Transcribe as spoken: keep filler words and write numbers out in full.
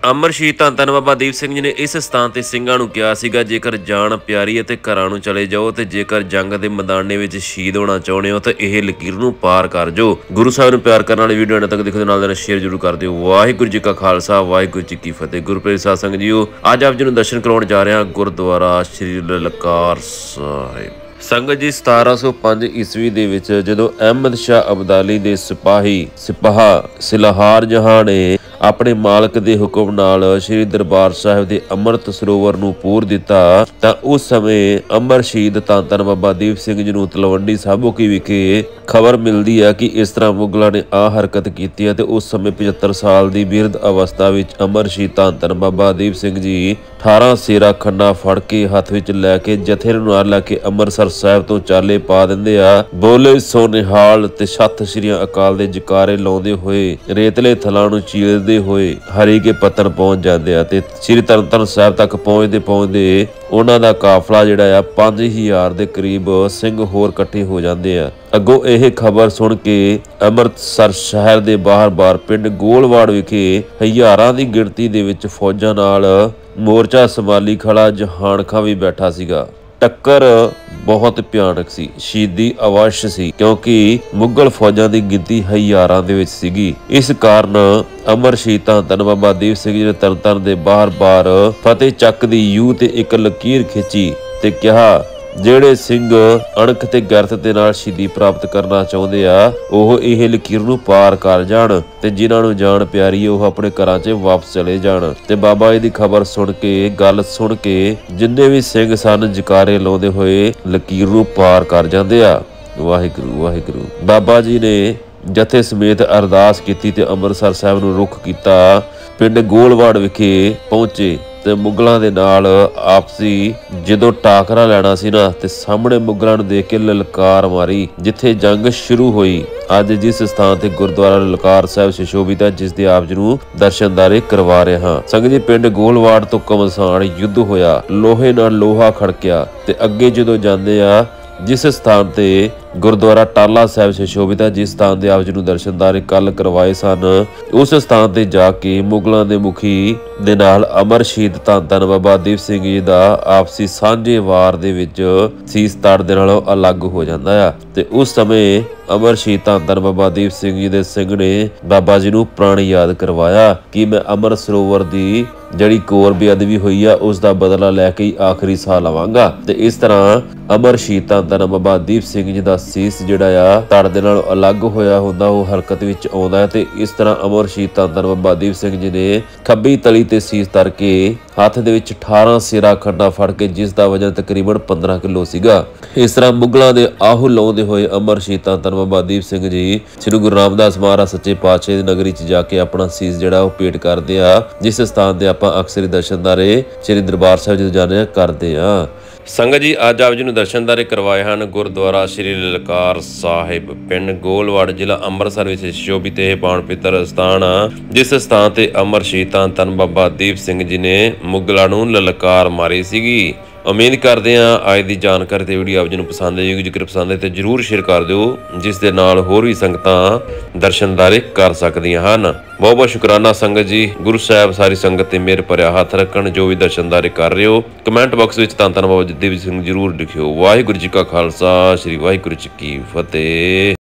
अमर शहीद धन धन बाबा दीप सिंह जी ने इस स्थान ते ਸਿੰਘਾਂ ਨੂੰ ਕਿਹਾ ਸੀਗਾ, ਜੇਕਰ ਜਾਨ ਪਿਆਰੀ ਹੈ ਤੇ ਘਰਾਂ ਨੂੰ ਚਲੇ ਜਾਓ ਤੇ ਜੇਕਰ ਜੰਗ ਦੇ ਮੈਦਾਨੇ ਵਿੱਚ ਸ਼ਹੀਦ ਹੋਣਾ ਚਾਹੁੰਦੇ ਹੋ ਤਾਂ ਇਹ ਲਕੀਰ ਨੂੰ ਪਾਰ ਕਰ ਜਾਓ। ਗੁਰੂ ਸਾਹਿਬ ਨੂੰ ਪਿਆਰ ਕਰਨ ਵਾਲੀ ਵੀਡੀਓ ਅੰਤ ਤੱਕ ਦੇਖੋ, ਨਾਲ ਨਾਲ ਸ਼ੇਅਰ ਜ਼ਰੂਰ ਕਰ ਦਿਓ। ਵਾਹਿਗੁਰੂ ਜੀ ਕਾ ਖਾਲਸਾ, ਵਾਹਿਗੁਰੂ ਜੀ ਕੀ ਫਤਿਹ। ਗੁਰਪ੍ਰੀਤ ਸਾਧ ਸੰਗਤ ਜੀਓ, ਅੱਜ ਆਪ ਜੀ ਨੂੰ ਦਰਸ਼ਨ ਕਰਾਉਣ ਜਾ ਰਹੇ ਹਾਂ ਗੁਰਦੁਆਰਾ ਸ਼੍ਰੀ ਲਲਕਾਰ ਸਾਹਿਬ। ਸੰਗਤ ਜੀ, ਸਤਾਰਾਂ सौ पाँच ਈਸਵੀ ਦੇ ਵਿੱਚ ਜਦੋਂ ਅਹਿਮਦ ਸ਼ਾਹ ਅਬਦਾਲੀ ਦੇ ਸਿਪਾਹੀ ਸਿਪਾਹ ਸਿਲਹਾਰ ਜਹਾਂ ਨੇ ਆਪਣੇ ਮਾਲਕ ਦੇ ਹੁਕਮ ਨਾਲ ਸ਼੍ਰੀ ਦਰਬਾਰ ਸਾਹਿਬ ਦੇ ਅੰਮ੍ਰਿਤ ਸਰੋਵਰ ਨੂੰ ਪੂਰ ਦਿੱਤਾ ਤਾਂ ਉਸ ਸਮੇਂ ਅਮਰ ਸ਼ਹੀਦ ਧੰਨ ਧੰਨ ਬਾਬਾ ਦੀਪ ਸਿੰਘ ਜੀ ਨੂੰ ਤਲਵੰਡੀ ਸਾਬੋ ਕੀ ਵਿਖੇ ਖਬਰ ਮਿਲਦੀ ਹੈ ਕਿ ਇਸ ਤਰ੍ਹਾਂ ਮੁਗਲਾਂ ਨੇ ਆ ਹਰਕਤ ਕੀਤੀ ਹੈ ਤੇ ਉਸ ਸਮੇਂ ਪਝੱਤਰ ਸਾਲ ਦੀ ਬਿਰਧ ਅਵਸਥਾ ਵਿੱਚ ਅਮਰ ਸ਼ਹੀਦ ਧੰਨ ਧੰਨ ਬਾਬਾ ਦੀਪ ਸਿੰਘ ਜੀ ਅਠਾਰਾਂ ਸੇਰਾ ਖੰਡਾ ਫੜ ਕੇ ਹੱਥ ਵਿੱਚ ਲੈ ਕੇ ਜਥੇ ਨੂੰ ਨਾਲ ਲੈ ਕੇ ਅੰਮ੍ਰਿਤਸਰ ਸਾਹਿਬ ਤੋਂ ਚਾਲੇ ਪਾ ਦਿੰਦੇ ਆ। ਬੋਲੇ ਸੋ ਨਿਹਾਲ ਤੇ ਸਤਿ ਸ਼੍ਰੀ ਅਕਾਲ ਦੇ ਜਕਾਰੇ ਲਾਉਂਦੇ ਹੋਏ ਰੇਤਲੇ ਥਲਾਂ ਨੂੰ ਚੀਰਦੇ ਹੋਏ ਹਰੀ ਕੇ ਪੱਤਨ ਪਹੁੰਚ ਜਾਂਦੇ ਆ ਤੇ ਸ੍ਰੀ ਤਰਨਤਾਰਨ ਸਾਹਿਬ ਤੱਕ ਪਹੁੰਚਦੇ ਪਹੁੰਚਦੇ ਉਹਨਾਂ ਦਾ ਕਾਫਲਾ ਜਿਹੜਾ ਆ ਪੰਜ ਹਜ਼ਾਰ ਦੇ ਕਰੀਬ ਸਿੰਘ ਹੋਰ ਇਕੱਠੇ ਹੋ ਜਾਂਦੇ ਆ। ਅੱਗੋਂ ਇਹ ਖਬਰ ਸੁਣ ਕੇ ਅੰਮ੍ਰਿਤਸਰ ਸ਼ਹਿਰ ਦੇ ਬਾਹਰ-ਬਾਹਰ ਪਿੰਡ ਗੋਲਵਾੜ ਵਿਖੇ ਹਜ਼ਾਰਾਂ ਦੀ ਗਿਣਤੀ ਦੇ ਵਿੱਚ ਫੌਜਾਂ ਨਾਲ ਮੋਰਚਾ ਸੰਭਾਲੀ ਖੜਾ ਜਹਾਨ ਖਾਂ ਵੀ ਬੈਠਾ ਸੀਗਾ। ਟੱਕਰ ਬਹੁਤ ਭਿਆਨਕ ਸੀ, ਸ਼ਹੀਦੀ ਅਵਸ਼ ਸੀ, ਕਿਉਂਕਿ ਮੁਗਲ ਫੌਜਾਂ ਦੀ ਗਿਣਤੀ ਹਜ਼ਾਰਾਂ ਦੇ ਵਿੱਚ ਸੀਗੀ। ਇਸ ਕਾਰਨ ਅਮਰ ਸ਼ਹੀਦ ਧੰਨ ਧੰਨ ਬਾਬਾ ਦੀਪ ਸਿੰਘ ਜੀ ਨੇ ਤਰਨਤਾਰਨ ਦੇ ਬਾਹਰ-ਬਾਹਰ ਫਤਿਹ ਚੱਕ ਦੀ ਯੂ ਤੇ ਇੱਕ ਲਕੀਰ ਖਿੱਚੀ ਤੇ ਕਿਹਾ, ਜਿਹੜੇ ਸਿੰਘ ਅਣਖ ਤੇ ਗੈਰਤ ਦੇ ਨਾਲ ਸ਼ਹੀਦੀ ਪ੍ਰਾਪਤ ਕਰਨਾ ਚਾਹੁੰਦੇ ਆ ਉਹ ਇਹ ਲਕੀਰ ਨੂੰ ਪਾਰ ਕਰ ਜਾਣ ਤੇ ਜਿਨ੍ਹਾਂ ਨੂੰ ਜਾਨ ਪਿਆਰੀ ਉਹ ਆਪਣੇ ਘਰਾਂ 'ਚ ਵਾਪਸ ਚਲੇ ਜਾਣ। ਤੇ ਬਾਬਾ ਜੀ ਦੀ ਖਬਰ ਸੁਣ ਕੇ ਗੱਲ ਸੁਣ ਕੇ ਜਿੰਨੇ ਵੀ ਸਿੰਘ ਸਨ ਜਕਾਰੇ ਲਾਉਂਦੇ ਹੋਏ ਲਕੀਰ ਨੂੰ ਪਾਰ ਕਰ ਜਾਂਦੇ ਆ। ਵਾਹਿਗੁਰੂ ਵਾਹਿਗੁਰੂ। ਬਾਬਾ ਜੀ ਨੇ ਜਥੇ ਸਮੇਤ ਅਰਦਾਸ ਕੀਤੀ ਤੇ ਅੰਮ੍ਰਿਤਸਰ ਸਾਹਿਬ ਨੂੰ ਰੁਖ ਕੀਤਾ। ਪਿੰਡ ਗੋਲਵਾੜ ਵਿਖੇ ਪਹੁੰਚੇ ਤੇ ਮੁਗਲਾਂ ਦੇ ਨਾਲ ਆਪਸੀ ਜਦੋਂ ਟਾਕਰਾ ਲੈਣਾ ਸੀ ਨਾ ਤੇ ਸਾਹਮਣੇ ਮੁਗਲਾਂ ਨੂੰ ਦੇਖ ਕੇ ਲਲਕਾਰ ਮਾਰੀ। ਜਿੱਥੇ ਜੰਗ ਸ਼ੁਰੂ ਹੋਈ, ਅੱਜ ਜਿਸ ਸਥਾਨ ਤੇ ਗੁਰਦੁਆਰਾ ਲਲਕਾਰ ਸਾਹਿਬ ਸੁਸ਼ੋਭਿਤ ਹੈ, ਜਿਸ ਦੇ ਆਪ ਜੀ ਨੂੰ ਦਰਸ਼ਨਦਾਰੇ ਕਰਵਾ ਰਹੇ ਹਾਂ। ਸੰਗਤ ਜੀ, ਪਿੰਡ ਗੋਲਵਾੜ ਤੋਂ ਘਮਸਾਨ ਯੁੱਧ ਹੋਇਆ, ਲੋਹੇ ਨਾਲ ਲੋਹਾ ਖੜਕਿਆ ਤੇ ਅੱਗੇ ਜਦੋਂ ਜਾਂਦੇ ਆ ਜਿਸ ਸਥਾਨ ਤੇ ਗੁਰਦੁਆਰਾ ਟਾਲਾ ਸਾਹਿਬ ਸੁਸ਼ੋਭਿਤ ਹੈ, ਜਿਸ ਸਥਾਨ ਦੇ ਆਪ ਜੀ ਨੂੰ ਦਰਸ਼ਨਦਾਰੇ ਕੱਲ ਕਰਵਾਏ ਸਨ, ਉਸ ਸਥਾਨ ਤੇ ਜਾ ਕੇ ਮੁਗਲਾਂ ਦੇ ਮੁਖੀ ਦੇ ਨਾਲ ਅਮਰ ਸ਼ਹੀਦ ਧੰਨ ਧੰਨ ਬਾਬਾ ਦੀਪ ਸਿੰਘ ਜੀ ਦਾ ਆਪਸੀ ਸਾਂਝੇ ਵਾਰ ਦੇ ਵਿੱਚ ਸੀਸ ਤੜ ਦੇ ਨਾਲੋਂ ਅਲੱਗ ਹੋ ਜਾਂਦਾ ਆ। ਤੇ ਉਸ ਸਮੇਂ ਅਮਰ ਸ਼ਹੀਦ ਧੰਨ ਧੰਨ ਬਾਬਾ ਦੀਪ ਸਿੰਘ ਜੀ ਦੇ ਸਿੰਘ ਨੇ ਬਾਬਾ ਜੀ ਨੂੰ ਪ੍ਰਾਣ ਯਾਦ ਕਰਵਾਇਆ ਕਿ ਮੈਂ ਅਮਰ ਸਰੋਵਰ ਦੀ ਜਿਹੜੀ ਕੋਰ ਬੇਅਦਬੀ ਹੋਈ ਆ ਉਸ ਦਾ ਬਦਲਾ ਲੈ ਕੇ ਆਖਰੀ ਸਾਹ ਲਵਾਂਗਾ। ਤੇ ਇਸ ਤਰ੍ਹਾਂ ਅਮਰ ਸ਼ਹੀਦ ਧੰਨ ਧੰਨ ਬਾਬਾ ਦੀਪ ਸਿੰਘ ਜੀ ਦਾ ਸੀਸ ਜਿਹੜਾ ਆ ਧੜ ਦੇ ਨਾਲ ਅਲੱਗ ਹੋਇਆ ਹੁੰਦਾ, ਉਹ ਹਰਕਤ ਵਿੱਚ ਆਉਂਦਾ ਹੈ। ਤੇ ਇਸ ਤਰ੍ਹਾਂ ਅਮਰ ਸ਼ਹੀਦ ਧੰਨ ਧੰਨ ਬਾਬਾ ਦੀਪ ਸਿੰਘ ਜੀ ਨੇ ਖੱਬੀ ਤਲੀ ਤੇ ਸੀਸ ਧਰ ਕੇ ਹੱਥ ਦੇ ਵਿੱਚ ਅਠਾਰਾਂ ਸੇਰਾ ਖੰਡਾ ਫੜ ਕੇ, ਜਿਸ ਦਾ ਵਜਨ ਤਕਰੀਬਨ ਪੰਦਰਾਂ ਕਿਲੋ ਸੀਗਾ। ਇਸ ਤਰ੍ਹਾਂ ਮੁਗਲਾਂ ਦੇ ਆਹੂ ਲਾਉਂਦੇ ਹੋਏ ਅਮਰ ਸ਼ਹੀਦ ਧੰਨ ਧੰਨ ਬਾਬਾ ਦੀਪ ਸਿੰਘ ਜੀ ਸ੍ਰੀ ਗੁਰੂ ਰਾਮਦਾਸ ਮਹਾਰਾਜ ਸੱਚੇ ਪਾਤਸ਼ਾਹ ਦੀ ਨਗਰੀ 'ਚ ਜਾ ਕੇ ਆਪਣਾ ਸੀਸ ਜਿਹੜਾ ਉਹ ਭੇਟ ਕਰਦੇ ਆ, ਜਿਸ ਸਥਾਨ ਤੇ ਆਪਾਂ ਅਕਸਰ ਦਰਸ਼ਨਦਾਰੇ ਸ੍ਰੀ ਦਰਬਾਰ ਸਾਹਿਬ ਜਦੋਂ ਜਾਂਦੇ ਆ ਕਰਦੇ ਆ। ਸੰਗਤ ਜੀ, ਅੱਜ ਆਪ ਜੀ ਨੂੰ ਦਰਸ਼ਨਦਾਰੇ ਕਰਵਾਏ ਹਨ ਗੁਰਦੁਆਰਾ ਸ਼੍ਰੀ ਲਲਕਾਰ ਸਾਹਿਬ, ਪਿੰਡ ਗੋਲਵਾੜ, ਜ਼ਿਲ੍ਹਾ ਅੰਮ੍ਰਿਤਸਰ ਵਿੱਚ ਸੁਸ਼ੋਭਿਤ ਇਹ ਪਾਵਨ ਪਵਿੱਤਰ ਸਥਾਨ ਆ, ਜਿਸ ਸਥਾਨ ਤੇ ਅਮਰ ਸ਼ਹੀਦ ਧੰਨ ਧੰਨ ਬਾਬਾ ਦੀਪ ਸਿੰਘ ਜੀ ਨੇ ਮੁਗਲਾਂ ਨੂੰ ਲਲਕਾਰ ਮਾਰੀ ਸੀਗੀ। ਉਮੀਦ ਕਰਦੇ ਹਾਂ ਅੱਜ ਦੀ ਜਾਣਕਾਰੀ ਤੇ ਵੀਡੀਓ ਆਪ ਜੀ ਨੂੰ ਪਸੰਦ ਆਏਗੀ। ਜੇਕਰ ਪਸੰਦ ਹੈ ਤੇ ਜਰੂਰ ਸ਼ੇਅਰ ਕਰ ਦਿਓ, ਜਿਸ ਦੇ ਨਾਲ ਹੋਰ ਵੀ ਸੰਗਤਾਂ ਦਰਸ਼ਨਦਾਰੇ ਕਰ ਸਕਦੀਆਂ ਹਨ। ਬਹੁਤ ਬਹੁਤ ਸ਼ੁਕਰਾਨਾ ਸੰਗਤ ਜੀ। ਗੁਰੂ ਸਾਹਿਬ ਸਾਰੀ ਸੰਗਤ ਤੇ ਮਿਹਰ ਭਰਿਆ ਹੱਥ ਰੱਖਣ। ਜੋ ਵੀ ਦਰਸ਼ਨਦਾਰੇ ਕਰ ਰਹੇ ਹੋ, ਕਮੈਂਟ ਬਾਕਸ ਵਿੱਚ ਧੰਨ ਧੰਨ ਬਾਬਾ ਦੀਪ ਸਿੰਘ ਜਰੂਰ ਲਿਖਿਓ। ਵਾਹਿਗੁਰੂ ਜੀ ਕਾ ਖਾਲਸਾ, ਸ੍ਰੀ ਵਾਹਿਗੁਰੂ ਜੀ ਕੀ ਫਤਿਹ।